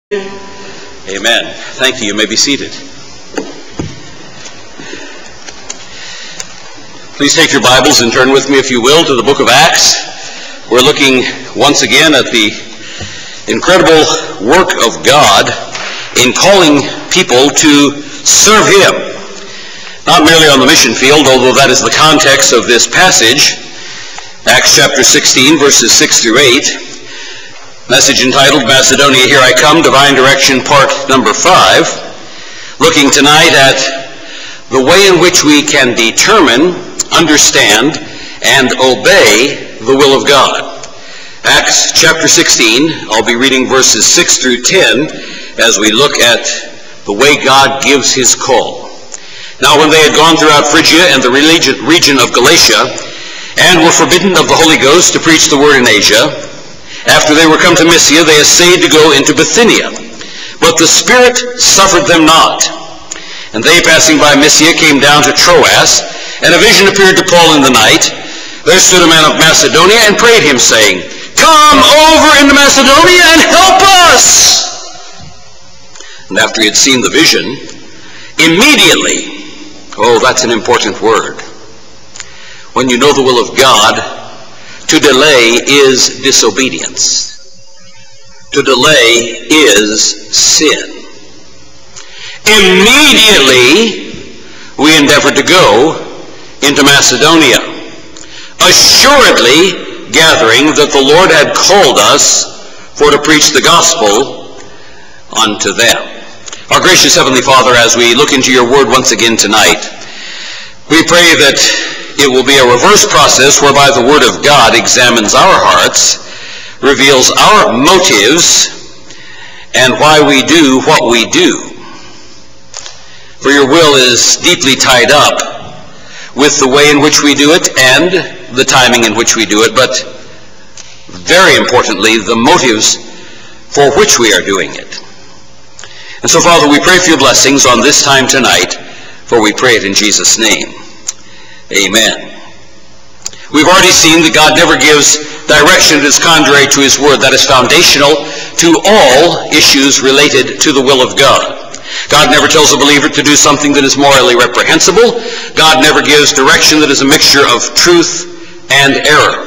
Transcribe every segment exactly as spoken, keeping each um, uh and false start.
Amen. Thank you. You may be seated. Please take your Bibles and turn with me, if you will, to the book of Acts. We're looking once again at the incredible work of God in calling people to serve Him. Not merely on the mission field, although that is the context of this passage. Acts chapter sixteen, verses six through eight. Message entitled, Macedonia, Here I Come, Divine Direction, part number five. Looking tonight at the way in which we can determine, understand, and obey the will of God. Acts chapter sixteen, I'll be reading verses six through ten as we look at the way God gives His call. Now when they had gone throughout Phrygia and the region of Galatia, and were forbidden of the Holy Ghost to preach the word in Asia, after they were come to Mysia, they essayed to go into Bithynia, but the Spirit suffered them not. And they, passing by Mysia, came down to Troas, and a vision appeared to Paul in the night. There stood a man of Macedonia and prayed him, saying, Come over into Macedonia and help us! And after he had seen the vision, immediately, oh, that's an important word. When you know the will of God, to delay is disobedience. To delay is sin. Immediately, we endeavored to go into Macedonia, assuredly gathering that the Lord had called us for to preach the gospel unto them. Our gracious Heavenly Father, as we look into your word once again tonight, we pray that it will be a reverse process whereby the Word of God examines our hearts, reveals our motives, and why we do what we do. For your will is deeply tied up with the way in which we do it and the timing in which we do it, but very importantly, the motives for which we are doing it. And so, Father, we pray for your blessings on this time tonight, for we pray it in Jesus' name. Amen. We've already seen that God never gives direction that is contrary to His Word. That is foundational to all issues related to the will of God. God never tells a believer to do something that is morally reprehensible. God never gives direction that is a mixture of truth and error.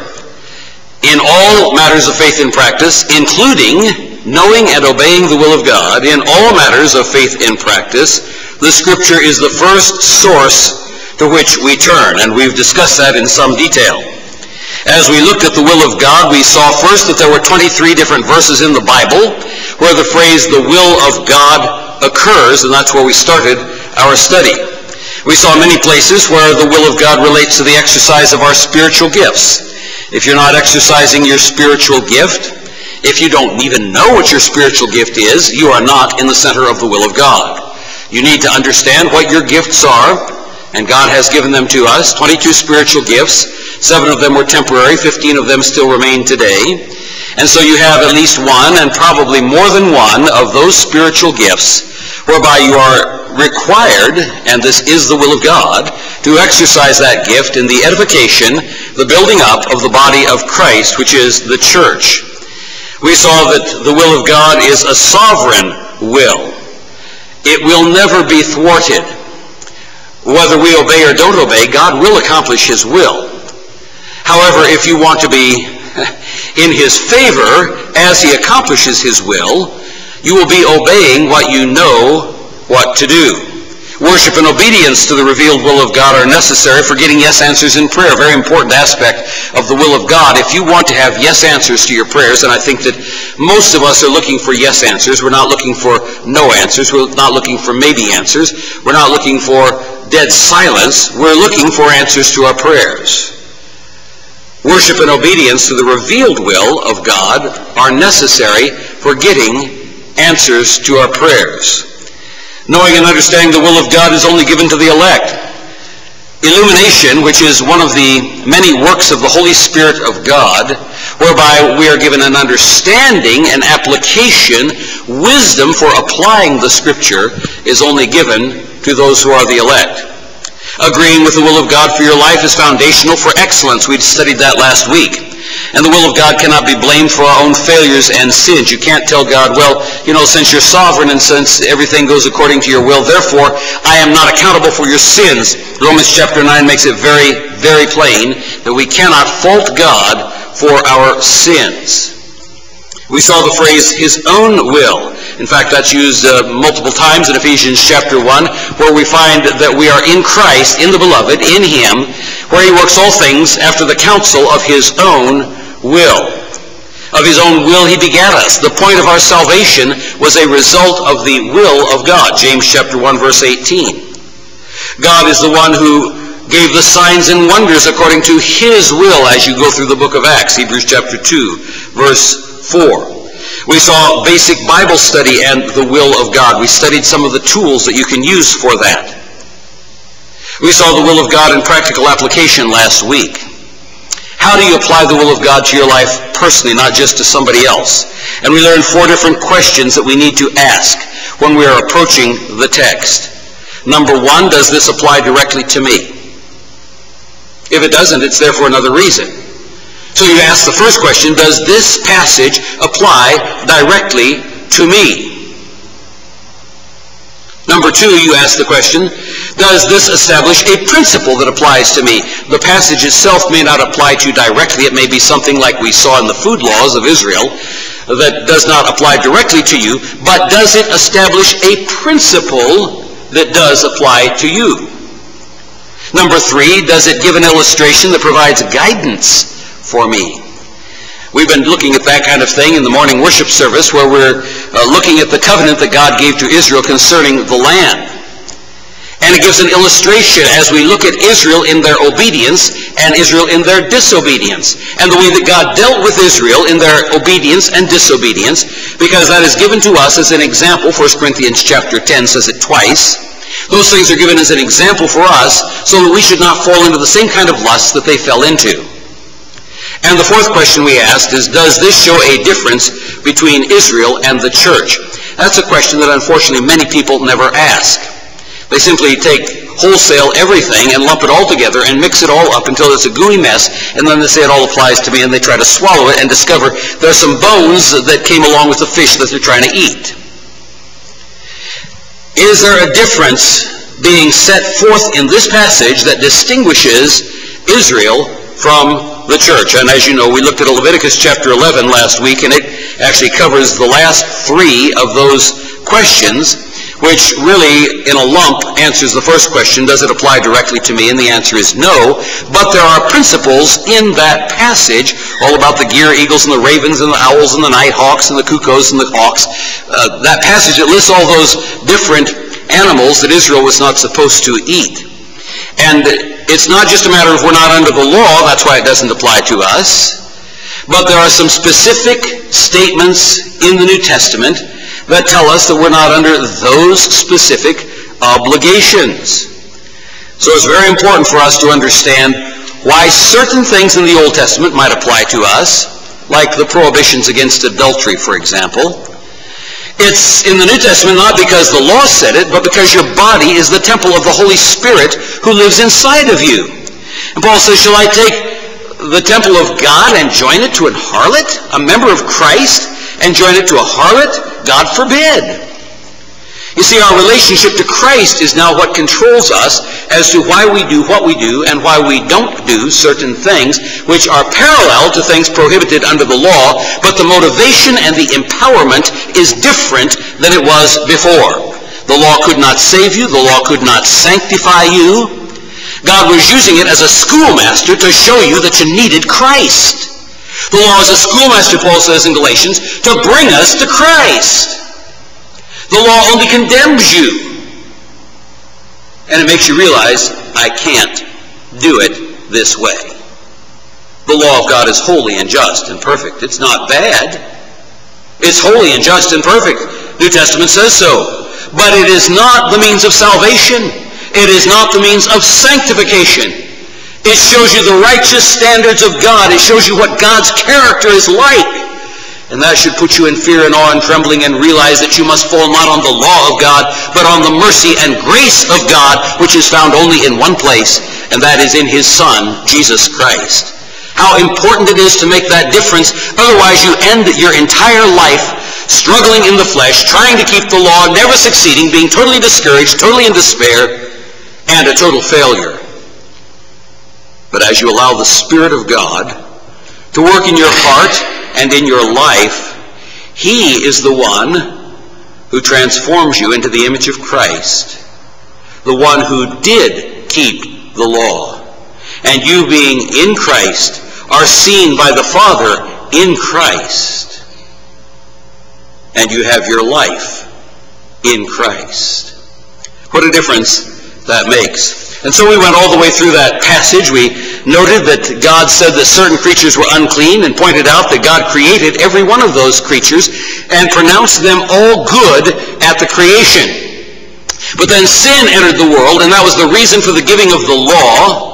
In all matters of faith and practice, including knowing and obeying the will of God, in all matters of faith and practice, the Scripture is the first source to which we turn, and we've discussed that in some detail. As we looked at the will of God, we saw first that there were twenty-three different verses in the Bible where the phrase, the will of God, occurs, and that's where we started our study. We saw many places where the will of God relates to the exercise of our spiritual gifts. If you're not exercising your spiritual gift, if you don't even know what your spiritual gift is, you are not in the center of the will of God. You need to understand what your gifts are, and God has given them to us, twenty-two spiritual gifts. Seven of them were temporary, fifteen of them still remain today. And so you have at least one, and probably more than one, of those spiritual gifts whereby you are required, and this is the will of God, to exercise that gift in the edification, the building up of the body of Christ, which is the church. We saw that the will of God is a sovereign will. It will never be thwarted. Whether we obey or don't obey, God will accomplish His will. However, if you want to be in His favor as He accomplishes His will, you will be obeying what you know what to do. Worship and obedience to the revealed will of God are necessary for getting yes answers in prayer. A very important aspect of the will of God. If you want to have yes answers to your prayers, and I think that most of us are looking for yes answers. We're not looking for no answers. We're not looking for maybe answers. We're not looking for dead silence. We're looking for answers to our prayers. Worship and obedience to the revealed will of God are necessary for getting answers to our prayers. Knowing and understanding the will of God is only given to the elect. Illumination, which is one of the many works of the Holy Spirit of God, whereby we are given an understanding, an application, wisdom for applying the Scripture, is only given to those who are the elect. Agreeing with the will of God for your life is foundational for excellence. We studied that last week. And the will of God cannot be blamed for our own failures and sins. You can't tell God, well, you know, since you're sovereign and since everything goes according to your will, therefore I am not accountable for your sins. Romans chapter nine makes it very, very plain that we cannot fault God for our sins. We saw the phrase, his own will. In fact, that's used uh, multiple times in Ephesians chapter one, where we find that we are in Christ, in the beloved, in him, where he works all things after the counsel of his own will. Of his own will he begat us. The point of our salvation was a result of the will of God. James chapter one, verse eighteen. God is the one who gave the signs and wonders according to his will as you go through the book of Acts. Hebrews chapter two, verse four. We saw basic Bible study and the will of God. We studied some of the tools that you can use for that. We saw the will of God in practical application last week. How do you apply the will of God to your life personally, not just to somebody else? And we learned four different questions that we need to ask when we are approaching the text. Number one, does this apply directly to me? If it doesn't, it's there for another reason. So you ask the first question, does this passage apply directly to me? Number two, you ask the question, does this establish a principle that applies to me? The passage itself may not apply to you directly. It may be something like we saw in the food laws of Israel that does not apply directly to you, but does it establish a principle that does apply to you? Number three, does it give an illustration that provides guidance for me? We've been looking at that kind of thing in the morning worship service, where we're uh, looking at the covenant that God gave to Israel concerning the land. And it gives an illustration as we look at Israel in their obedience and Israel in their disobedience. And the way that God dealt with Israel in their obedience and disobedience, because that is given to us as an example. First Corinthians chapter ten says it twice. Those things are given as an example for us so that we should not fall into the same kind of lust that they fell into. And the fourth question we asked is, does this show a difference between Israel and the church? That's a question that unfortunately many people never ask. They simply take wholesale everything and lump it all together and mix it all up until it's a gooey mess, and then they say it all applies to me, and they try to swallow it and discover there's some bones that came along with the fish that they're trying to eat. Is there a difference being set forth in this passage that distinguishes Israel from the church? And as you know, we looked at Leviticus chapter eleven last week, and it actually covers the last three of those questions, which really, in a lump, answers the first question, does it apply directly to me? And the answer is no. But there are principles in that passage, all about the gear eagles and the ravens and the owls and the nighthawks and the cuckoos and the hawks. Uh, that passage, it lists all those different animals that Israel was not supposed to eat. And it's not just a matter of we're not under the law, that's why it doesn't apply to us. But there are some specific statements in the New Testament that tell us that we're not under those specific obligations. So it's very important for us to understand why certain things in the Old Testament might apply to us, like the prohibitions against adultery, for example. It's in the New Testament not because the law said it, but because your body is the temple of the Holy Spirit who lives inside of you. And Paul says, shall I take the temple of God and join it to an harlot? A member of Christ and join it to a harlot? God forbid. You see, our relationship to Christ is now what controls us as to why we do what we do and why we don't do certain things, which are parallel to things prohibited under the law, but the motivation and the empowerment is different than it was before. The law could not save you. The law could not sanctify you. God was using it as a schoolmaster to show you that you needed Christ. The law is a schoolmaster, Paul says in Galatians, to bring us to Christ. The law only condemns you. And it makes you realize, I can't do it this way. The law of God is holy and just and perfect. It's not bad. It's holy and just and perfect. New Testament says so. But it is not the means of salvation. It is not the means of sanctification. It shows you the righteous standards of God. It shows you what God's character is like. And that should put you in fear and awe and trembling, and realize that you must fall not on the law of God, but on the mercy and grace of God, which is found only in one place, and that is in His Son, Jesus Christ. How important it is to make that difference. Otherwise, you end your entire life struggling in the flesh, trying to keep the law, never succeeding, being totally discouraged, totally in despair, and a total failure. But as you allow the Spirit of God to work in your heart and in your life, He is the one who transforms you into the image of Christ, the one who did keep the law. And you, being in Christ, are seen by the Father in Christ. And you have your life in Christ. What a difference that makes. And so we went all the way through that passage. We noted that God said that certain creatures were unclean and pointed out that God created every one of those creatures and pronounced them all good at the creation. But then sin entered the world, and that was the reason for the giving of the law.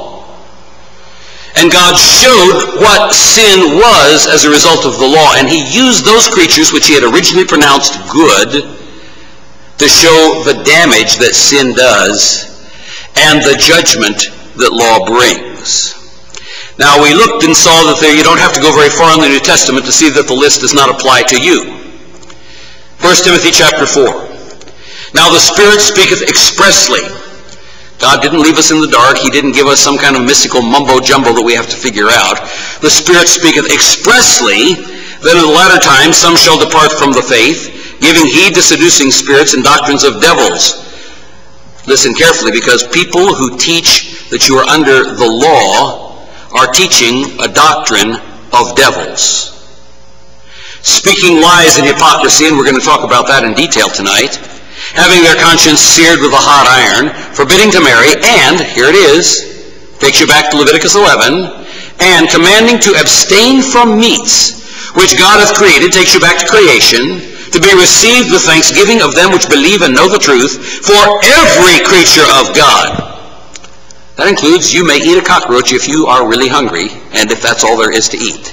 And God showed what sin was as a result of the law. And He used those creatures which He had originally pronounced good to show the damage that sin does and the judgment that law brings. Now, we looked and saw that there, you don't have to go very far in the New Testament to see that the list does not apply to you. First Timothy chapter four. Now the Spirit speaketh expressly. God didn't leave us in the dark. He didn't give us some kind of mystical mumbo-jumbo that we have to figure out. The Spirit speaketh expressly that in the latter times some shall depart from the faith, giving heed to seducing spirits and doctrines of devils. Listen carefully, because people who teach that you are under the law are teaching a doctrine of devils. Speaking lies and hypocrisy, and we're going to talk about that in detail tonight. Having their conscience seared with a hot iron, forbidding to marry, and, here it is, takes you back to Leviticus eleven, and commanding to abstain from meats, which God hath created, takes you back to creation, to be received with thanksgiving of them which believe and know the truth, for every creature of God. That includes you may eat a cockroach if you are really hungry, and if that's all there is to eat.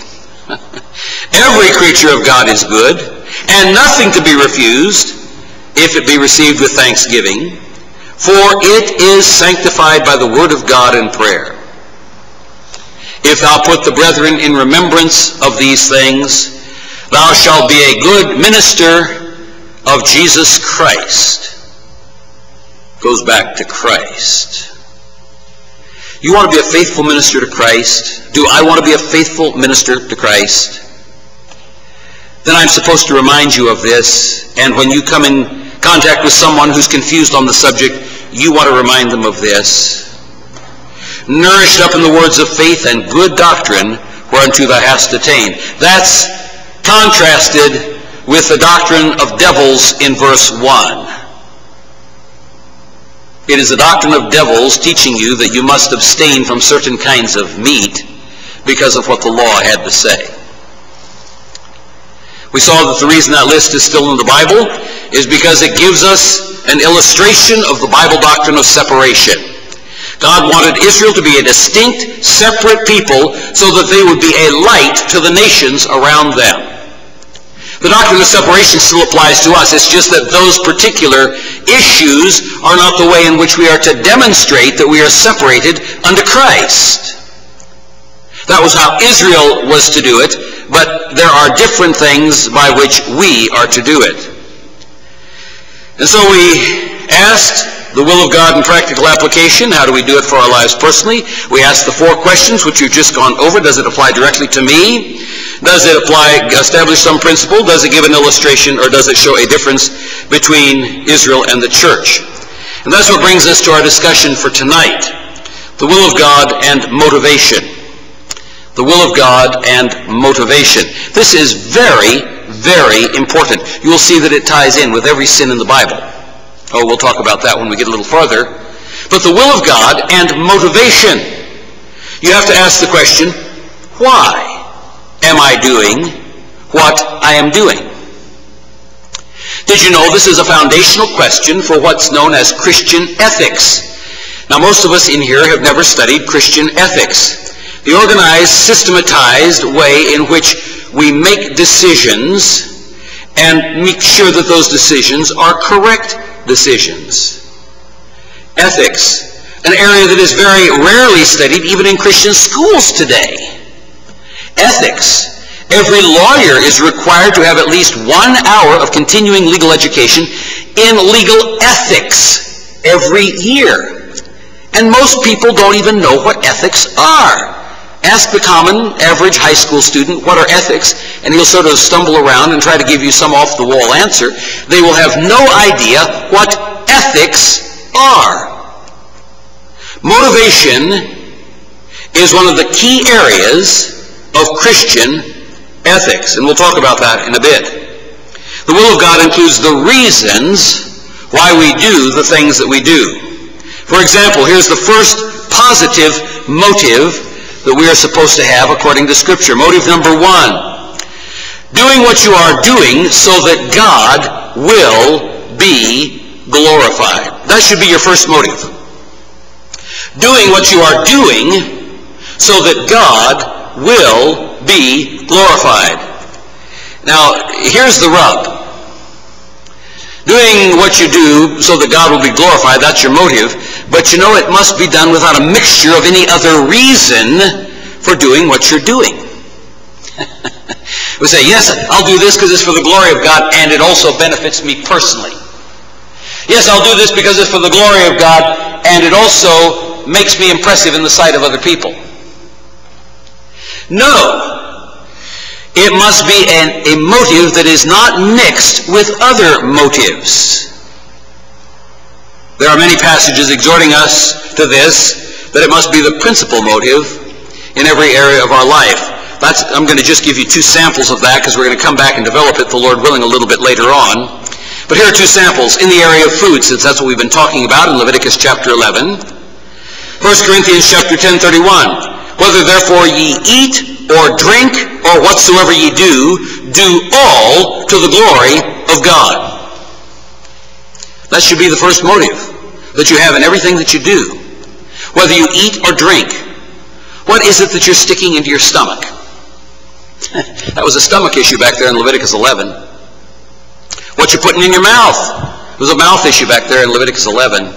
Every creature of God is good, and nothing to be refused, if it be received with thanksgiving, for it is sanctified by the word of God and prayer. If thou put the brethren in remembrance of these things, thou shalt be a good minister of Jesus Christ. Goes back to Christ. You want to be a faithful minister to Christ? Do I want to be a faithful minister to Christ? Then I'm supposed to remind you of this, and when you come in contact with someone who's confused on the subject, you want to remind them of this. Nourished up in the words of faith and good doctrine, whereunto thou hast attained. That's contrasted with the doctrine of devils in verse one. It is the doctrine of devils teaching you that you must abstain from certain kinds of meat because of what the law had to say. We saw that the reason that list is still in the Bible is because it gives us an illustration of the Bible doctrine of separation. God wanted Israel to be a distinct, separate people so that they would be a light to the nations around them. The doctrine of separation still applies to us. It's just that those particular issues are not the way in which we are to demonstrate that we are separated unto Christ. That was how Israel was to do it, but there are different things by which we are to do it. And so we asked the will of God in practical application. How do we do it for our lives personally? We asked the four questions which we've just gone over. Does it apply directly to me? Does it apply, establish some principle? Does it give an illustration? Or does it show a difference between Israel and the church? And that's what brings us to our discussion for tonight. The will of God and motivation. The will of God and motivation. This is very, very important. You'll see that it ties in with every sin in the Bible. Oh, we'll talk about that when we get a little farther. But the will of God and motivation. You have to ask the question, why am I doing what I am doing? Did you know this is a foundational question for what's known as Christian ethics? Now, most of us in here have never studied Christian ethics. The organized, systematized way in which we make decisions and make sure that those decisions are correct decisions. Ethics, an area that is very rarely studied even in Christian schools today. Ethics. Every lawyer is required to have at least one hour of continuing legal education in legal ethics every year. And most people don't even know what ethics are. Ask the common, average high school student, what are ethics? And he'll sort of stumble around and try to give you some off-the-wall answer. They will have no idea what ethics are. Motivation is one of the key areas of Christian ethics, and we'll talk about that in a bit. The will of God includes the reasons why we do the things that we do. For example, here's the first positive motive that we are supposed to have according to Scripture. Motive number one, doing what you are doing so that God will be glorified. That should be your first motive. Doing what you are doing so that God will be glorified. Now, here's the rub. Doing what you do so that God will be glorified, that's your motive, but you know it must be done without a mixture of any other reason for doing what you're doing. We say, yes, I'll do this because it's for the glory of God and it also benefits me personally. Yes, I'll do this because it's for the glory of God and it also makes me impressive in the sight of other people. No, it must be an, a motive that is not mixed with other motives. There are many passages exhorting us to this, that it must be the principal motive in every area of our life. That's, I'm going to just give you two samples of that because we're going to come back and develop it, the Lord willing, a little bit later on. But here are two samples in the area of food, since that's what we've been talking about in Leviticus chapter eleven. First Corinthians chapter ten, thirty-one. Whether therefore ye eat or drink or whatsoever ye do, do all to the glory of God. That should be the first motive that you have in everything that you do. Whether you eat or drink, what is it that you're sticking into your stomach? That was a stomach issue back there in Leviticus eleven. What you're putting in your mouth was a mouth issue back there in Leviticus eleven.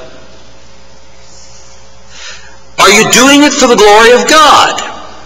Are you doing it for the glory of God?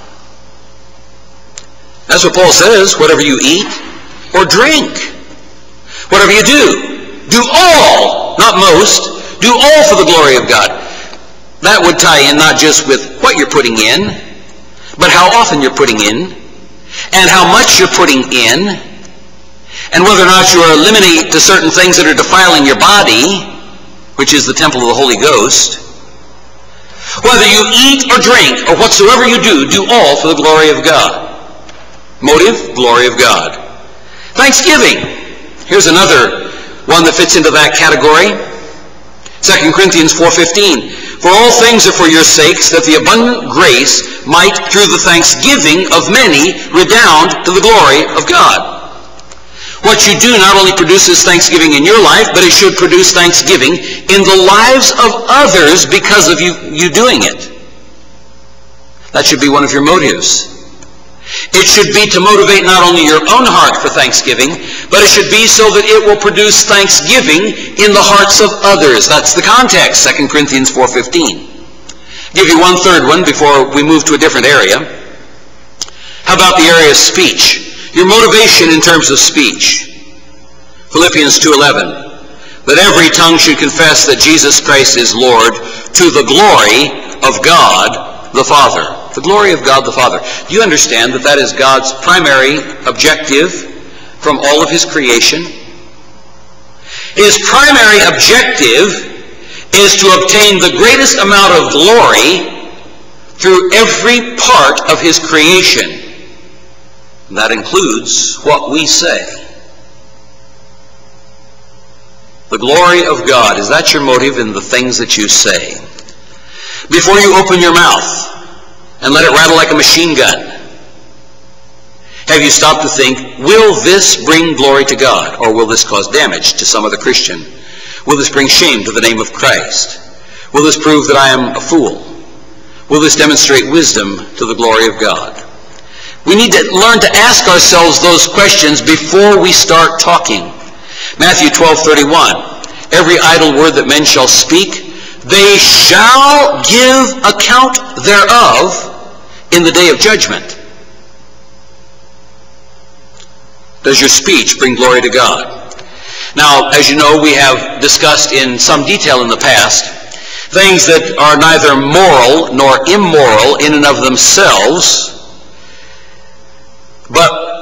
That's what Paul says. Whatever you eat or drink, whatever you do, do all, not most, do all for the glory of God. That would tie in not just with what you're putting in, but how often you're putting in, and how much you're putting in, and whether or not you are limiting to certain things that are defiling your body, which is the temple of the Holy Ghost. Whether you eat or drink or whatsoever you do, do all for the glory of God. Motive, glory of God. Thanksgiving. Here's another one that fits into that category. Second Corinthians four fifteen. For all things are for your sakes, that the abundant grace might, through the thanksgiving of many, redound to the glory of God. What you do not only produces thanksgiving in your life, but it should produce thanksgiving in the lives of others because of you, you doing it. That should be one of your motives. It should be to motivate not only your own heart for thanksgiving, but it should be so that it will produce thanksgiving in the hearts of others. That's the context, Second Corinthians four fifteen. I'll give you one third one before we move to a different area. How about the area of speech? Your motivation in terms of speech. Philippians two eleven. That every tongue should confess that Jesus Christ is Lord, to the glory of God the Father. The glory of God the Father. Do you understand that that is God's primary objective from all of His creation? His primary objective is to obtain the greatest amount of glory through every part of His creation. And that includes what we say. The glory of God, is that your motive in the things that you say? Before you open your mouth and let it rattle like a machine gun, have you stopped to think, will this bring glory to God, or will this cause damage to some other Christian? Will this bring shame to the name of Christ? Will this prove that I am a fool? Will this demonstrate wisdom to the glory of God? We need to learn to ask ourselves those questions before we start talking. Matthew twelve thirty-one. Every idle word that men shall speak, they shall give account thereof in the day of judgment. Does your speech bring glory to God? Now, as you know, we have discussed in some detail in the past things that are neither moral nor immoral in and of themselves, but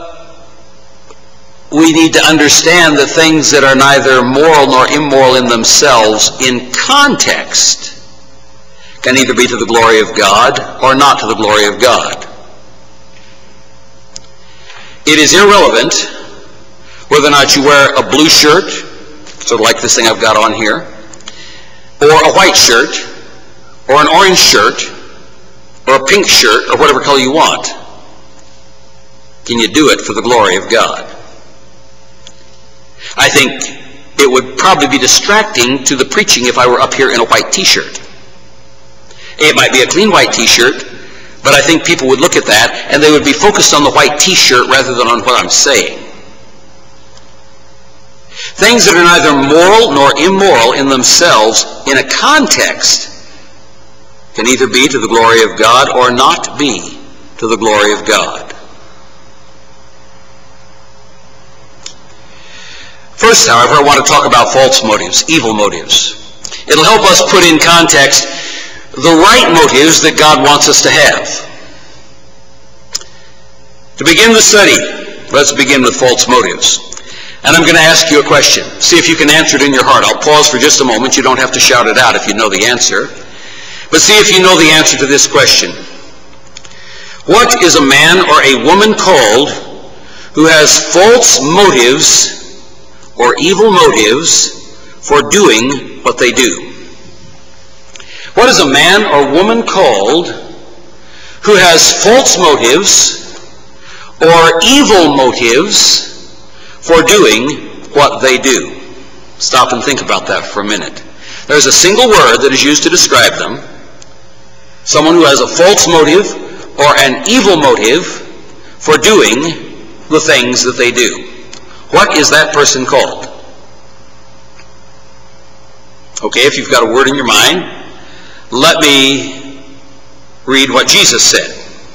we need to understand that things that are neither moral nor immoral in themselves in context can either be to the glory of God or not to the glory of God. It is irrelevant whether or not you wear a blue shirt, sort of like this thing I've got on here, or a white shirt, or an orange shirt, or a pink shirt, or whatever color you want. Can you do it for the glory of God? I think it would probably be distracting to the preaching if I were up here in a white t-shirt. It might be a clean white t-shirt, but I think people would look at that and they would be focused on the white t-shirt rather than on what I'm saying. Things that are neither moral nor immoral in themselves in a context can either be to the glory of God or not be to the glory of God. First, however, I want to talk about false motives, evil motives. It'll help us put in context the right motives that God wants us to have. To begin the study, let's begin with false motives. And I'm going to ask you a question. See if you can answer it in your heart. I'll pause for just a moment. You don't have to shout it out if you know the answer. But see if you know the answer to this question. What is a man or a woman called who has false motives or evil motives for doing what they do? What is a man or woman called who has false motives or evil motives for doing what they do? Stop and think about that for a minute. There's a single word that is used to describe them. Someone who has a false motive or an evil motive for doing the things that they do. What is that person called? Okay, if you've got a word in your mind, let me read what Jesus said.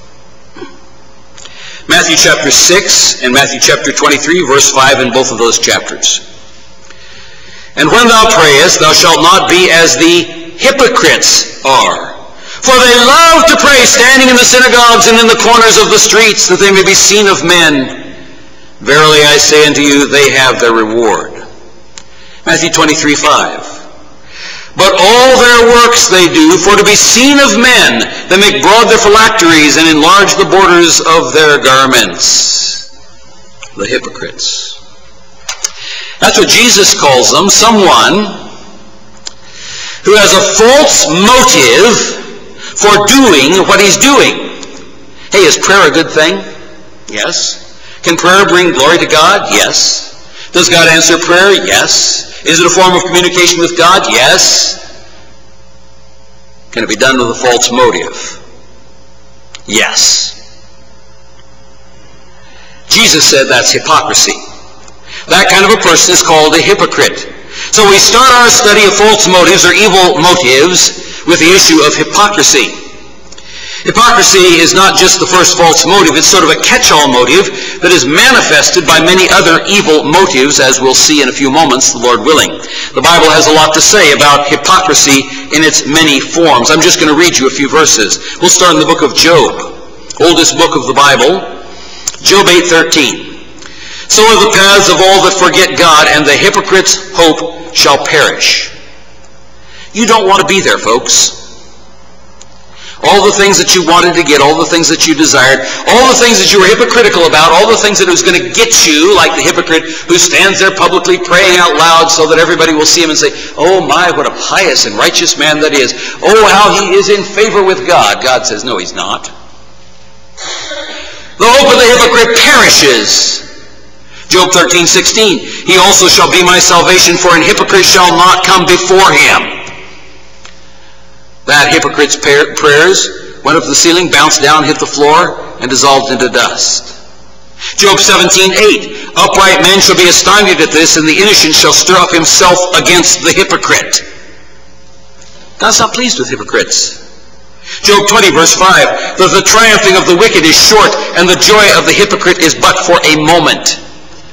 Matthew chapter six and Matthew chapter twenty-three, verse five in both of those chapters. And when thou prayest, thou shalt not be as the hypocrites are. For they love to pray standing in the synagogues and in the corners of the streets, that they may be seen of men. Verily I say unto you, they have their reward. Matthew twenty-three, five. But all their works they do for to be seen of men. They make broad their phylacteries and enlarge the borders of their garments. The hypocrites. That's what Jesus calls them. Someone who has a false motive for doing what he's doing. Hey, is prayer a good thing? Yes. Can prayer bring glory to God? Yes. Does God answer prayer? Yes. Is it a form of communication with God? Yes. Can it be done with a false motive? Yes. Jesus said that's hypocrisy. That kind of a person is called a hypocrite. So we start our study of false motives or evil motives with the issue of hypocrisy. Hypocrisy is not just the first false motive, it's sort of a catch-all motive that is manifested by many other evil motives, as we'll see in a few moments, the Lord willing. The Bible has a lot to say about hypocrisy in its many forms. I'm just going to read you a few verses. We'll start in the book of Job, oldest book of the Bible, Job eight thirteen. So are the paths of all that forget God, and the hypocrite's hope shall perish. You don't want to be there, folks. All the things that you wanted to get, all the things that you desired, all the things that you were hypocritical about, all the things that it was going to get you, like the hypocrite who stands there publicly praying out loud so that everybody will see him and say, oh my, what a pious and righteous man that is. Oh, how he is in favor with God. God says, no, he's not. The hope of the hypocrite perishes. Job thirteen sixteen. He also shall be my salvation, for an hypocrite shall not come before him. That hypocrite's prayers went up to the ceiling, bounced down, hit the floor, and dissolved into dust. Job seventeen eight. Upright men shall be astonished at this, and the innocent shall stir up himself against the hypocrite. God's not pleased with hypocrites. Job twenty verse five. That the triumphing of the wicked is short, and the joy of the hypocrite is but for a moment.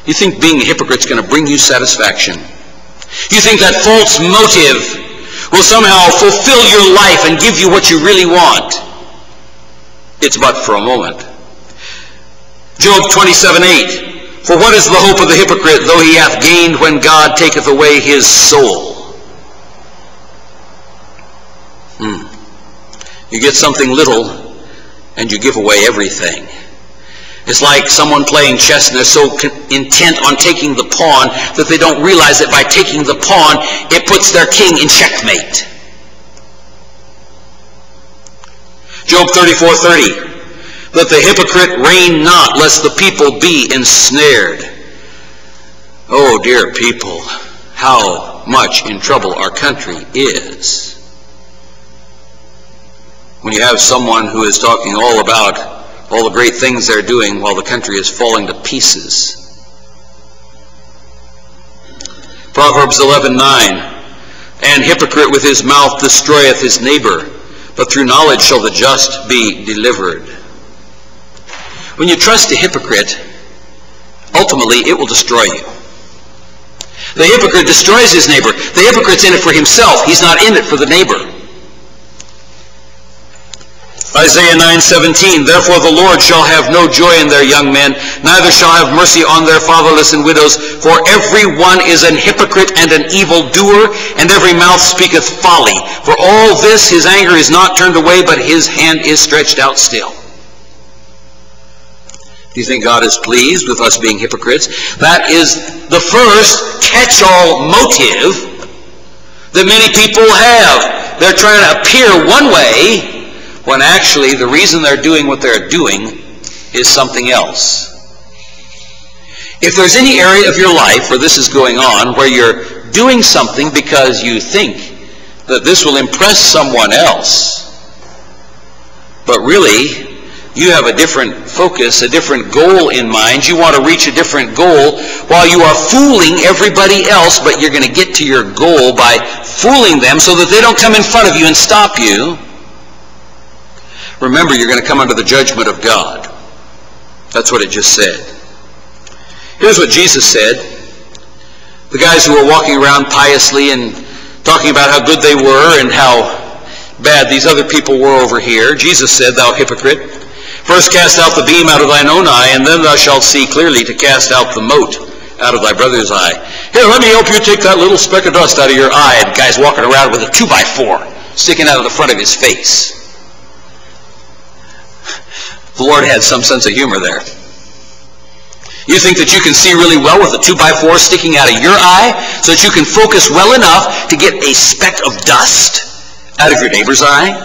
You think being a hypocrite is going to bring you satisfaction? You think that false motive will somehow fulfill your life and give you what you really want? It's but for a moment. Job twenty-seven eight. For what is the hope of the hypocrite, though he hath gained when God taketh away his soul? Hmm. You get something little and you give away everything. It's like someone playing chess and they're so intent on taking the pawn that they don't realize that by taking the pawn, it puts their king in checkmate. Job thirty-four thirty. That the hypocrite reign not, lest the people be ensnared. Oh, dear people, how much in trouble our country is. When you have someone who is talking all about all the great things they're doing while the country is falling to pieces. Proverbs eleven nine. An hypocrite with his mouth destroyeth his neighbor, but through knowledge shall the just be delivered. When you trust a hypocrite, ultimately it will destroy you. The hypocrite destroys his neighbor. The hypocrite's in it for himself. He's not in it for the neighbor. Isaiah nine seventeen. Therefore the Lord shall have no joy in their young men, neither shall have mercy on their fatherless and widows. For every one is an hypocrite and an evildoer, and every mouth speaketh folly. For all this his anger is not turned away, but his hand is stretched out still. Do you think God is pleased with us being hypocrites? That is the first catch-all motive that many people have. They're trying to appear one way when actually the reason they're doing what they're doing is something else. If there's any area of your life where this is going on, where you're doing something because you think that this will impress someone else, but really you have a different focus, a different goal in mind. You want to reach a different goal while you are fooling everybody else, but you're going to get to your goal by fooling them so that they don't come in front of you and stop you. Remember, you're going to come under the judgment of God. That's what it just said. Here's what Jesus said. The guys who were walking around piously and talking about how good they were and how bad these other people were over here. Jesus said, Thou hypocrite, first cast out the beam out of thine own eye, and then thou shalt see clearly to cast out the mote out of thy brother's eye. Here, let me help you take that little speck of dust out of your eye. And the guy's walking around with a two by four sticking out of the front of his face. The Lord had some sense of humor there. You think that you can see really well with a two by four sticking out of your eye so that you can focus well enough to get a speck of dust out of your neighbor's eye?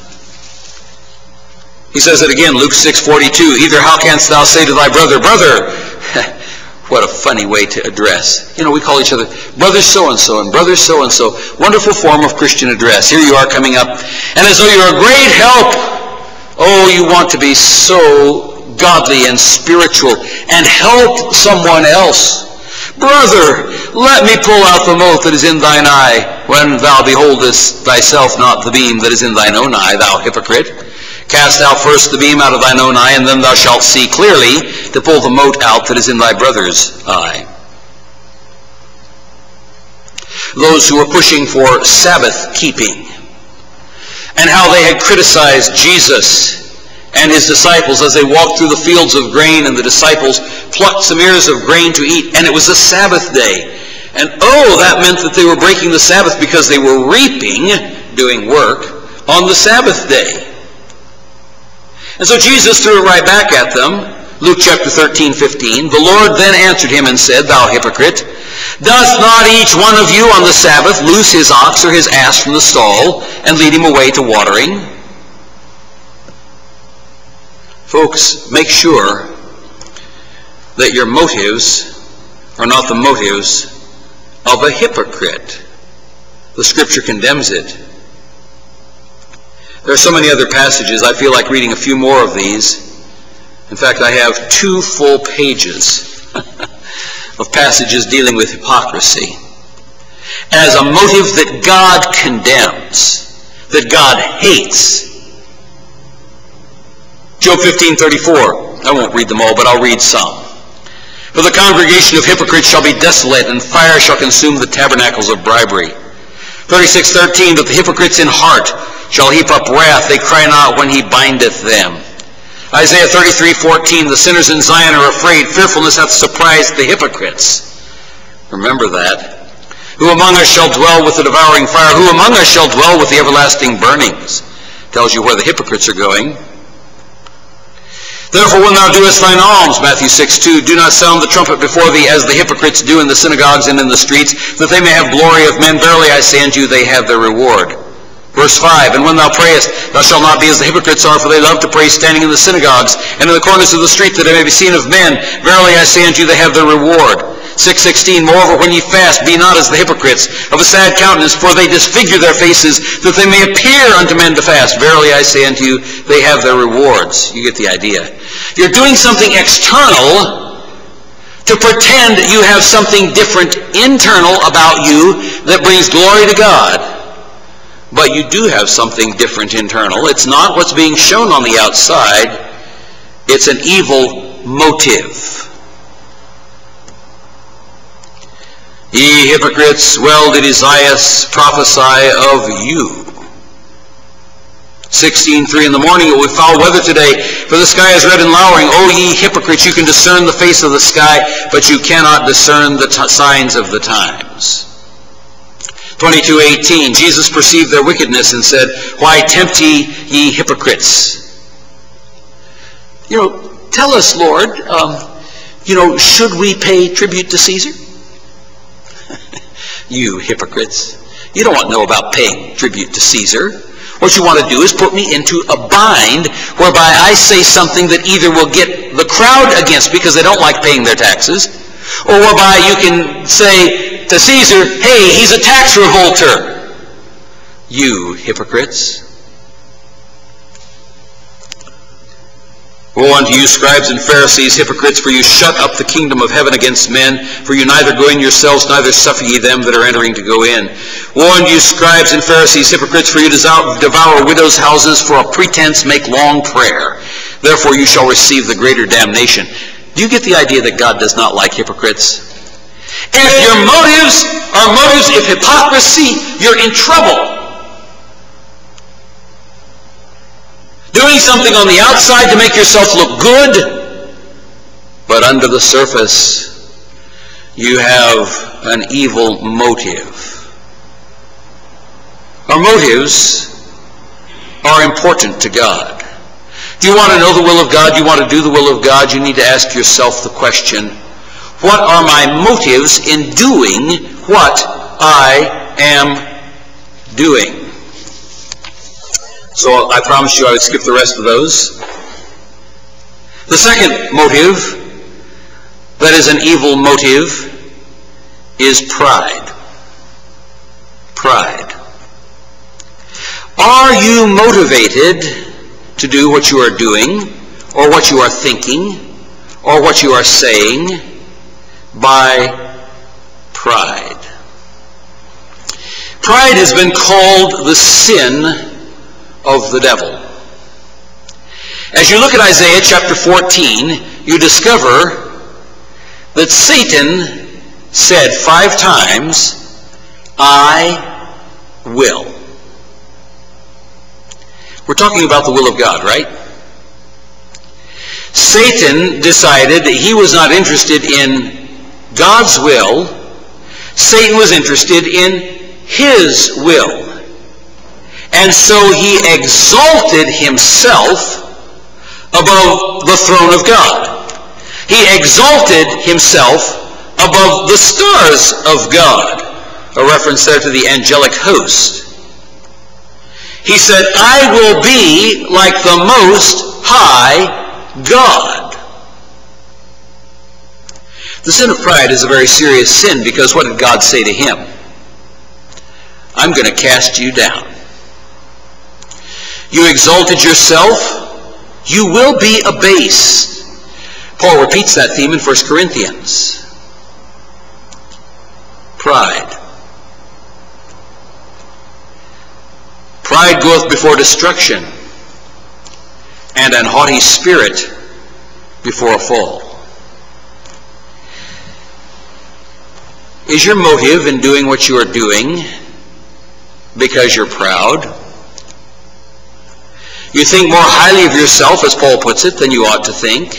He says it again, Luke six forty-two. Either how canst thou say to thy brother, Brother, what a funny way to address. You know, we call each other brother so-and-so and brother so-and-so. Wonderful form of Christian address. Here you are coming up, and as though you're a great help. Oh, you want to be so godly and spiritual and help someone else. Brother, let me pull out the mote that is in thine eye, when thou beholdest thyself not the beam that is in thine own eye, thou hypocrite. Cast out first the beam out of thine own eye, and then thou shalt see clearly to pull the mote out that is in thy brother's eye. Those who were pushing for Sabbath keeping, and how they had criticized Jesus and his disciples as they walked through the fields of grain, and the disciples plucked some ears of grain to eat, and it was a Sabbath day. And oh, that meant that they were breaking the Sabbath because they were reaping, doing work, on the Sabbath day. And so Jesus threw it right back at them. Luke chapter thirteen fifteen. The Lord then answered him and said, Thou hypocrite, doth not each one of you on the Sabbath loose his ox or his ass from the stall and lead him away to watering? Folks, make sure that your motives are not the motives of a hypocrite. The Scripture condemns it. There are so many other passages. I feel like reading a few more of these. In fact, I have two full pages of passages dealing with hypocrisy as a motive that God condemns, that God hates. Job fifteen thirty-four. I won't read them all, but I'll read some. For the congregation of hypocrites shall be desolate, and fire shall consume the tabernacles of bribery. thirty-six thirteen, but the hypocrites in heart shall heap up wrath, they cry not when he bindeth them. Isaiah thirty-three fourteen, the sinners in Zion are afraid, fearfulness hath surprised the hypocrites. Remember that. Who among us shall dwell with the devouring fire? Who among us shall dwell with the everlasting burnings? Tells you where the hypocrites are going. Therefore, when thou doest thine alms, Matthew six two, do not sound the trumpet before thee as the hypocrites do in the synagogues and in the streets, that they may have glory of men. Verily I say unto you, they have their reward. Verse five, and when thou prayest, thou shalt not be as the hypocrites are, for they love to pray standing in the synagogues and in the corners of the street, that they may be seen of men. Verily I say unto you, they have their reward. six sixteen, moreover, when ye fast, be not as the hypocrites, of a sad countenance, for they disfigure their faces, that they may appear unto men to fast. Verily I say unto you, they have their rewards. You get the idea. You're doing something external to pretend you have something different internal about you that brings glory to God. But you do have something different internal. It's not what's being shown on the outside. It's an evil motive. Ye hypocrites, well did Isaiah prophesy of you. sixteen three, in the morning it will be foul weather today, for the sky is red and lowering. O ye hypocrites, you can discern the face of the sky, but you cannot discern the t- signs of the times. twenty-two eighteen, Jesus perceived their wickedness and said, why tempt ye ye hypocrites? You know, tell us, Lord, um, you know, should we pay tribute to Caesar? You hypocrites. You don't want to know about paying tribute to Caesar. What you want to do is put me into a bind whereby I say something that either will get the crowd against me because they don't like paying their taxes, or whereby you can say to Caesar, hey, he's a tax revolter. You hypocrites. Woe unto you, scribes and Pharisees, hypocrites, for you shut up the kingdom of heaven against men, for you neither go in yourselves, neither suffer ye them that are entering to go in. Woe unto you, scribes and Pharisees, hypocrites, for you devour widows' houses, for a pretense make long prayer. Therefore you shall receive the greater damnation. Do you get the idea that God does not like hypocrites? If your motives are motives of hypocrisy, you're in trouble. Doing something on the outside to make yourself look good, but under the surface you have an evil motive. Our motives are important to God. Do you want to know the will of God? Do you want to do the will of God? You need to ask yourself the question, what are my motives in doing what I am doing? So I promised you I would skip the rest of those. The second motive that is an evil motive is pride. Pride. Are you motivated to do what you are doing, or what you are thinking, or what you are saying by pride? Pride has been called the sin of the devil. As you look at Isaiah chapter fourteen, you discover that Satan said five times, I will. We're talking about the will of God, right? Satan decided that he was not interested in God's will. Satan was interested in his will. And so he exalted himself above the throne of God. He exalted himself above the stars of God. A reference there to the angelic host. He said, I will be like the Most High God. The sin of pride is a very serious sin, because what did God say to him? I'm going to cast you down. You exalted yourself, you will be abased. Paul repeats that theme in First Corinthians. Pride. Pride goeth before destruction, and an haughty spirit before a fall. Is your motive in doing what you are doing because you're proud? You think more highly of yourself, as Paul puts it, than you ought to think?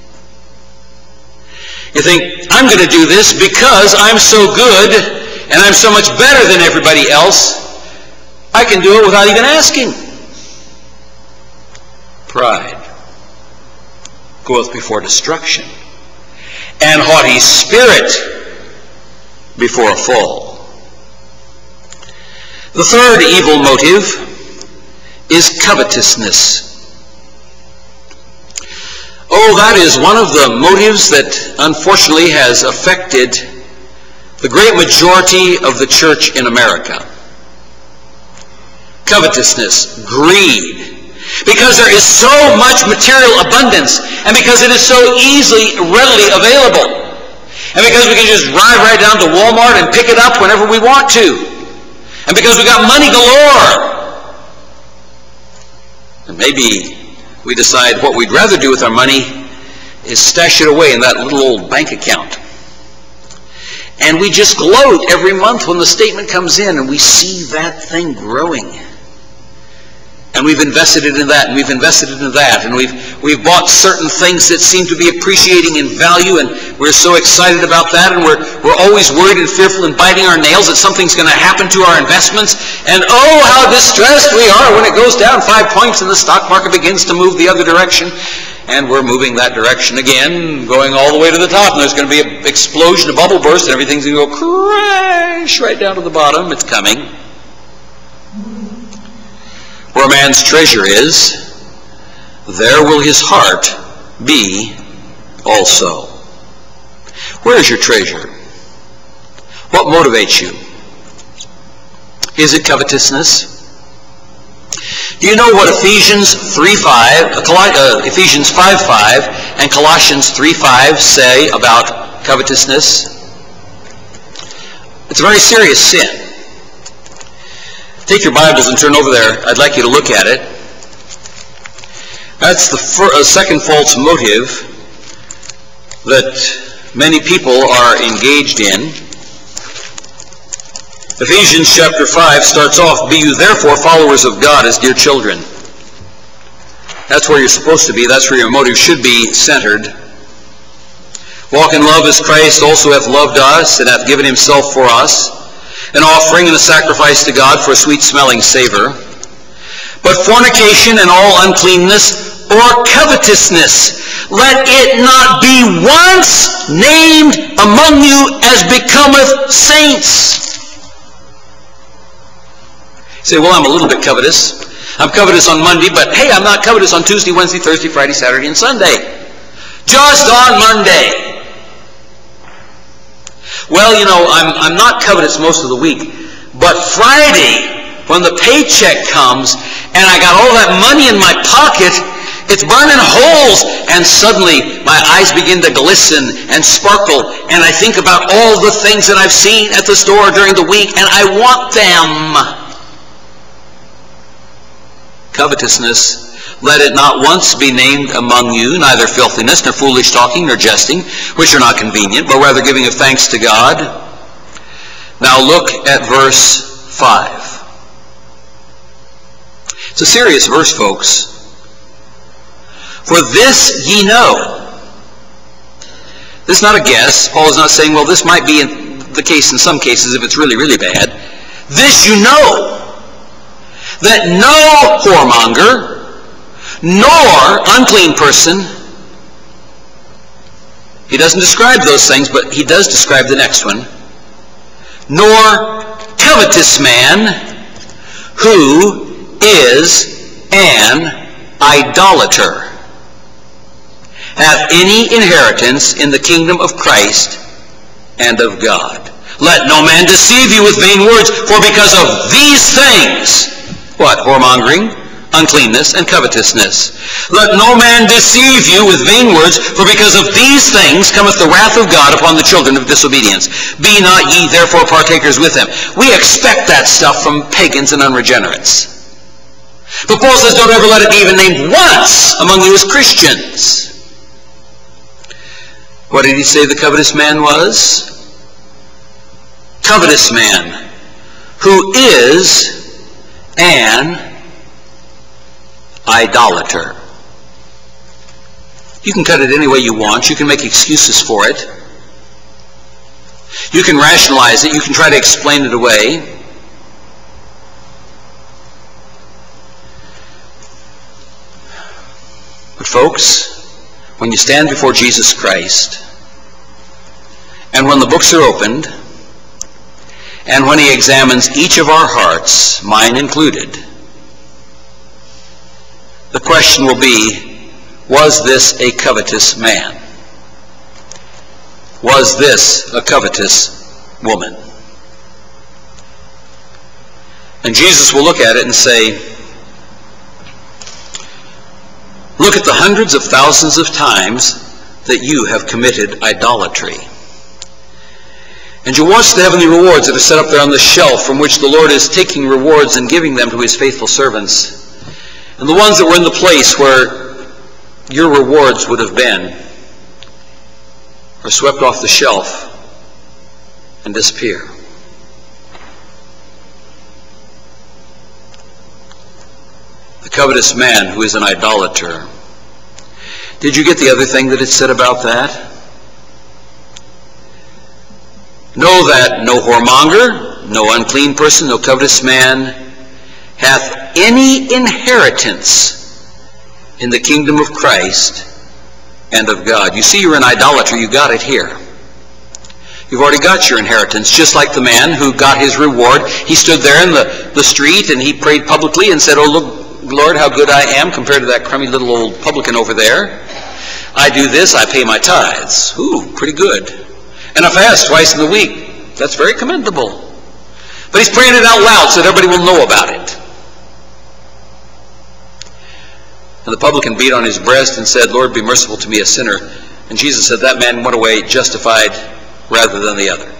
You think, I'm going to do this because I'm so good and I'm so much better than everybody else, I can do it without even asking. Pride goeth before destruction, and haughty spirit before a fall. The third evil motive is covetousness. Oh, that is one of the motives that unfortunately has affected the great majority of the church in America. Covetousness, greed. Because there is so much material abundance, and because it is so easily, readily available, and because we can just ride right down to Walmart and pick it up whenever we want to, and because we got money galore, and maybe we decide what we'd rather do with our money is stash it away in that little old bank account. And we just gloat every month when the statement comes in and we see that thing growing. And we've invested it in that, and we've invested it in that, and we've we've bought certain things that seem to be appreciating in value, and we're so excited about that, and we're we're always worried and fearful and biting our nails that something's going to happen to our investments. And oh, how distressed we are when it goes down five points and the stock market begins to move the other direction. And we're moving that direction again, going all the way to the top, and there's going to be an explosion, a bubble burst, and everything's going to go crash right down to the bottom. It's coming. Where a man's treasure is, there will his heart be also. Where is your treasure? What motivates you? Is it covetousness? Do you know what Ephesians three five, uh, Ephesians five five and Colossians three five say about covetousness? It's a very serious sin. Take your Bibles and turn over there. I'd like you to look at it. That's the first, uh, second false motive that many people are engaged in. Ephesians chapter five starts off, "Be you therefore followers of God as dear children." That's where you're supposed to be. That's where your motive should be centered. "Walk in love as Christ also hath loved us, and hath given himself for us, an offering and a sacrifice to God for a sweet-smelling savor. But fornication and all uncleanness or covetousness, let it not be once named among you as becometh saints." You say, well, I'm a little bit covetous. I'm covetous on Monday, but hey, I'm not covetous on Tuesday, Wednesday, Thursday, Friday, Saturday, and Sunday. Just on Monday. Well, you know, I'm, I'm not covetous most of the week, but Friday, when the paycheck comes and I got all that money in my pocket, it's burning holes, and suddenly my eyes begin to glisten and sparkle, and I think about all the things that I've seen at the store during the week, and I want them. Covetousness, let it not once be named among you, neither filthiness, nor foolish talking, nor jesting, which are not convenient, but rather giving of thanks to God. Now look at verse five. It's a serious verse, folks. "For this ye know." This is not a guess. Paul is not saying, well, this might be in the case in some cases if it's really, really bad. "This you know, that no whoremonger, nor unclean person," he doesn't describe those things, but he does describe the next one, "nor covetous man, who is an idolater, hath any inheritance in the kingdom of Christ and of God. Let no man deceive you with vain words, for because of these things," what? Whoremongering, uncleanness, and covetousness. "Let no man deceive you with vain words, for because of these things cometh the wrath of God upon the children of disobedience. Be not ye therefore partakers with them." We expect that stuff from pagans and unregenerates. But Paul says, don't ever let it be even named once among you as Christians. What did he say the covetous man was? covetous man who is an idolater. You can cut it any way you want. You can make excuses for it. You can rationalize it. You can try to explain it away. But folks, when you stand before Jesus Christ, and when the books are opened, and when he examines each of our hearts, mine included, the question will be, was this a covetous man? Was this a covetous woman? And Jesus will look at it and say, look at the hundreds of thousands of times that you have committed idolatry. And you watch the heavenly rewards that are set up there on the shelf from which the Lord is taking rewards and giving them to his faithful servants. And the ones that were in the place where your rewards would have been are swept off the shelf and disappear. The covetous man who is an idolater. Did you get the other thing that it said about that? Know that no whoremonger, no unclean person, no covetous man hath any inheritance in the kingdom of Christ and of God. You see, you're an idolater. You got it here. You've already got your inheritance, just like the man who got his reward. He stood there in the, the street and he prayed publicly and said, oh, look, Lord, how good I am compared to that crummy little old publican over there. I do this, I pay my tithes. Ooh, pretty good. And I fast twice in the week. That's very commendable. But he's praying it out loud so that everybody will know about it. And the publican beat on his breast and said, Lord, be merciful to me, a sinner. And Jesus said, that man went away justified rather than the other.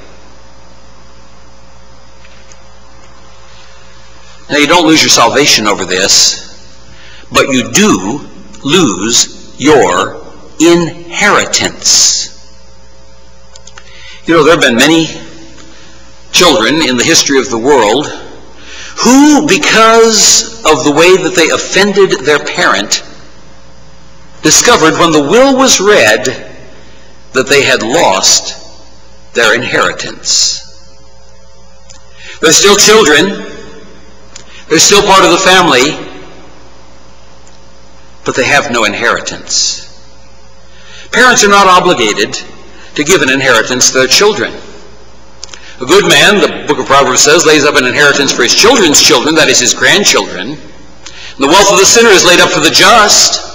Now, you don't lose your salvation over this, but you do lose your inheritance. You know, there have been many children in the history of the world who, because of the way that they offended their parent, discovered when the will was read that they had lost their inheritance. They're still children. They're still part of the family, but they have no inheritance. Parents are not obligated to give an inheritance to their children. A good man, the book of Proverbs says, lays up an inheritance for his children's children, that is his grandchildren. And the wealth of the sinner is laid up for the just.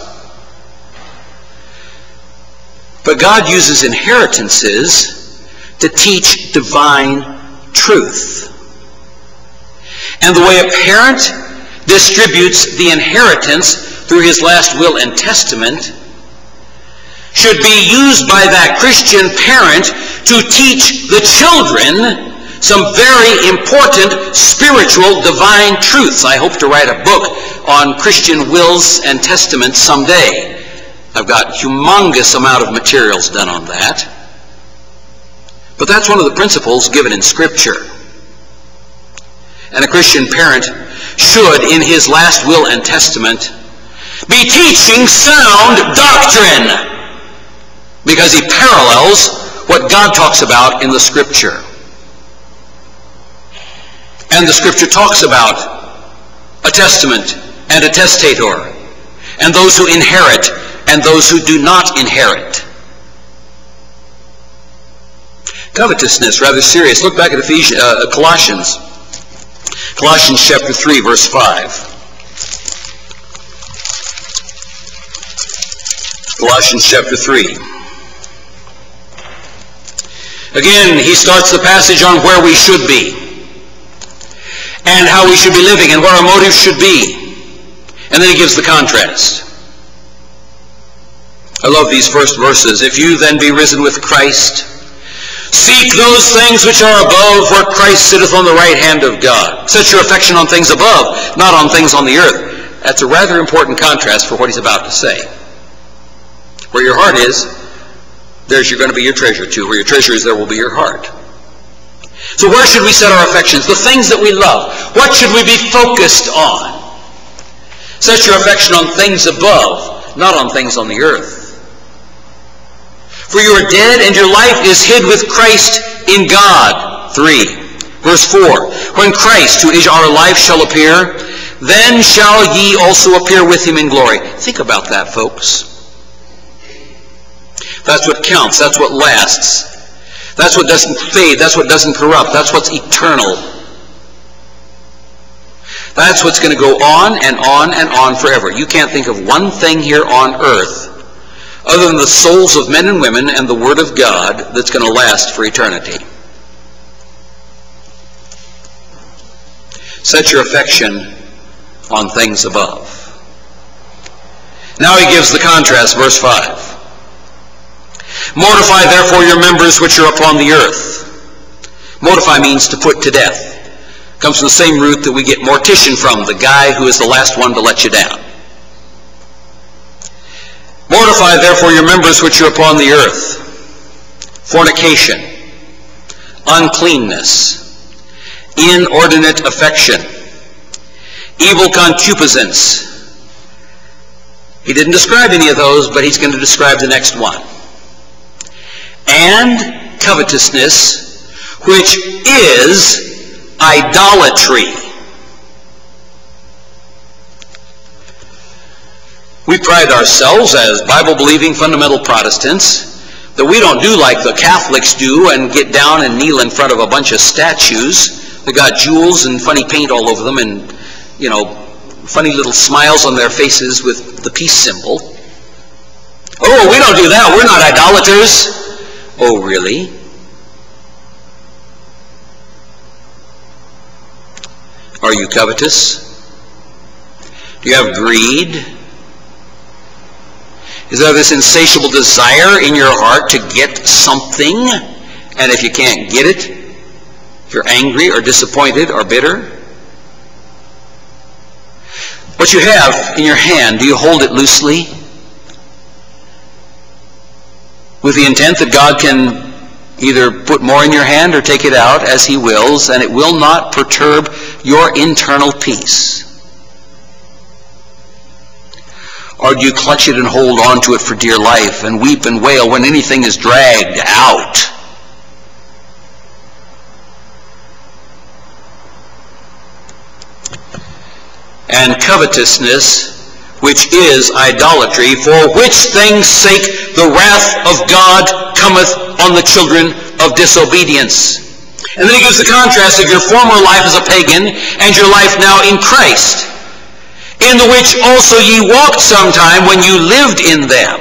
But God uses inheritances to teach divine truth. And the way a parent distributes the inheritance through his last will and testament should be used by that Christian parent to teach the children some very important spiritual divine truths. I hope to write a book on Christian wills and testaments someday. I've got a humongous amount of materials done on that. But that's one of the principles given in Scripture. And a Christian parent should, in his last will and testament, be teaching sound doctrine, because he parallels what God talks about in the Scripture. And the Scripture talks about a testament and a testator, and those who inherit and those who do not inherit. Covetousness, rather serious. Look back at Ephesians, uh, Colossians. Colossians chapter three, verse five. Colossians chapter three. Again, he starts the passage on where we should be and how we should be living and what our motives should be. And then he gives the contrast. I love these first verses. If you then be risen with Christ, seek those things which are above, where Christ sitteth on the right hand of God. Set your affection on things above, not on things on the earth. That's a rather important contrast for what he's about to say. Where your heart is, there's you're going to be your treasure too. Where your treasure is, there will be your heart. So where should we set our affections? The things that we love. What should we be focused on? Set your affection on things above, not on things on the earth. For you are dead, and your life is hid with Christ in God. Three. Verse four. When Christ, who is our life, shall appear, then shall ye also appear with him in glory. Think about that, folks. That's what counts. That's what lasts. That's what doesn't fade. That's what doesn't corrupt. That's what's eternal. That's what's going to go on and on and on forever. You can't think of one thing here on earth other than the souls of men and women and the Word of God that's going to last for eternity. Set your affection on things above. Now he gives the contrast, verse five. Mortify therefore your members which are upon the earth. Mortify means to put to death. Comes from the same root that we get mortician from, the guy who is the last one to let you down. Mortify therefore your members which are upon the earth. Fornication, uncleanness, inordinate affection, evil concupiscence. He didn't describe any of those, but he's going to describe the next one. And covetousness, which is idolatry. We pride ourselves as Bible-believing fundamental Protestants that we don't do like the Catholics do and get down and kneel in front of a bunch of statues that got jewels and funny paint all over them and, you know, funny little smiles on their faces with the peace symbol. Oh, we don't do that. We're not idolaters. Oh, really? Are you covetous? Do you have greed? Is there this insatiable desire in your heart to get something? And if you can't get it, you're angry or disappointed or bitter? What you have in your hand, do you hold it loosely? With the intent that God can either put more in your hand or take it out as he wills, and it will not perturb your internal peace. Or do you clutch it and hold on to it for dear life and weep and wail when anything is dragged out? And covetousness, which is idolatry, for which things' sake the wrath of God cometh on the children of disobedience. And then he gives the contrast of your former life as a pagan and your life now in Christ, in the which also ye walked sometime when you lived in them.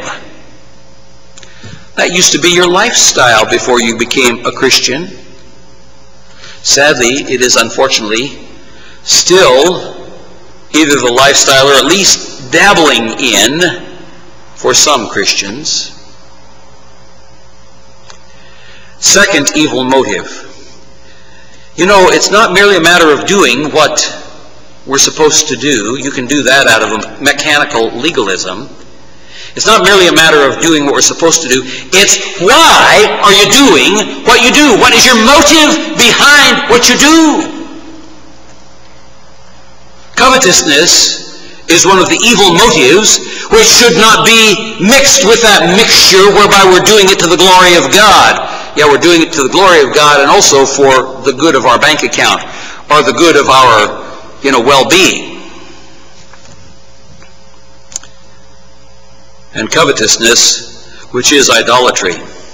That used to be your lifestyle before you became a Christian. Sadly, it is unfortunately still either the lifestyle or at least dabbling in for some Christians. Second evil motive. You know, it's not merely a matter of doing what we're supposed to do. You can do that out of a mechanical legalism. It's not merely a matter of doing what we're supposed to do. It's why are you doing what you do? What is your motive behind what you do? Covetousness is one of the evil motives which should not be mixed with that mixture whereby we're doing it to the glory of God. Yeah, we're doing it to the glory of God and also for the good of our bank account or the good of our, you know, well-being. And covetousness, which is idolatry.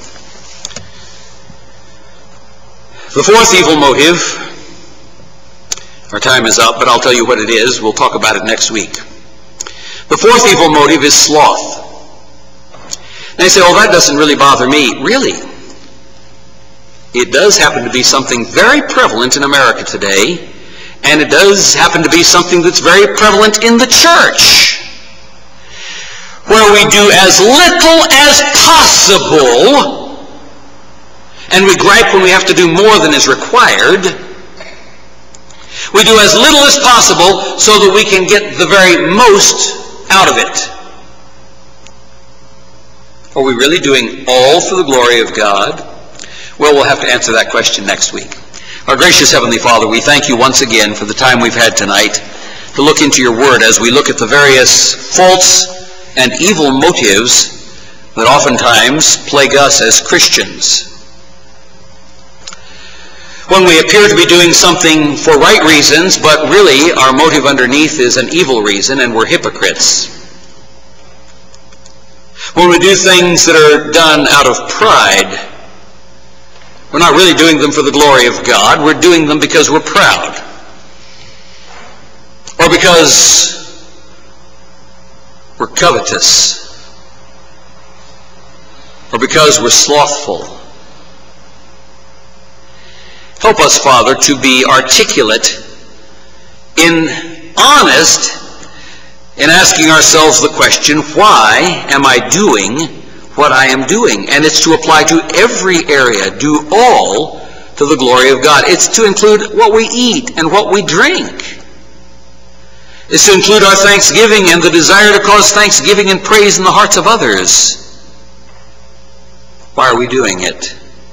The fourth evil motive, our time is up, but I'll tell you what it is. We'll talk about it next week. The fourth evil motive is sloth. Now you say, oh, that doesn't really bother me. Really? It does happen to be something very prevalent in America today, and it does happen to be something that's very prevalent in the church, where we do as little as possible, and we gripe when we have to do more than is required. We do as little as possible so that we can get the very most out of it. Are we really doing all for the glory of God? Well, we'll have to answer that question next week. Our gracious Heavenly Father, we thank you once again for the time we've had tonight to look into your word as we look at the various false and evil motives that oftentimes plague us as Christians. When we appear to be doing something for right reasons, but really our motive underneath is an evil reason and we're hypocrites. When we do things that are done out of pride, we're not really doing them for the glory of God. We're doing them because we're proud. Or because we're covetous. Or because we're slothful. Help us, Father, to be articulate in honest in asking ourselves the question, why am I doing what I am doing? And it's to apply to every area, do all to the glory of God. It's to include what we eat and what we drink. It's to include our thanksgiving and the desire to cause thanksgiving and praise in the hearts of others. Why are we doing it?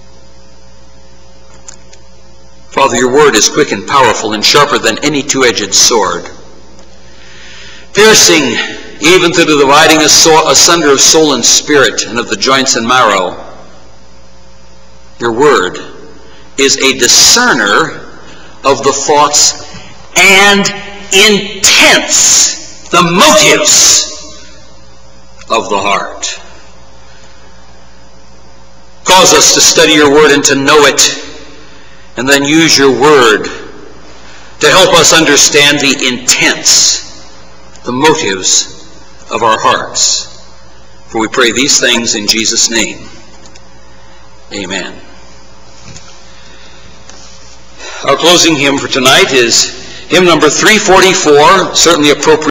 Father, your word is quick and powerful and sharper than any two-edged sword, piercing even to the dividing asunder of soul and spirit and of the joints and marrow. Your word is a discerner of the thoughts and intents, the motives of the heart. Cause us to study your word and to know it, and then use your word to help us understand the intents, the motives of our hearts. For we pray these things in Jesus' name. Amen. Our closing hymn for tonight is hymn number three forty-four, certainly appropriate.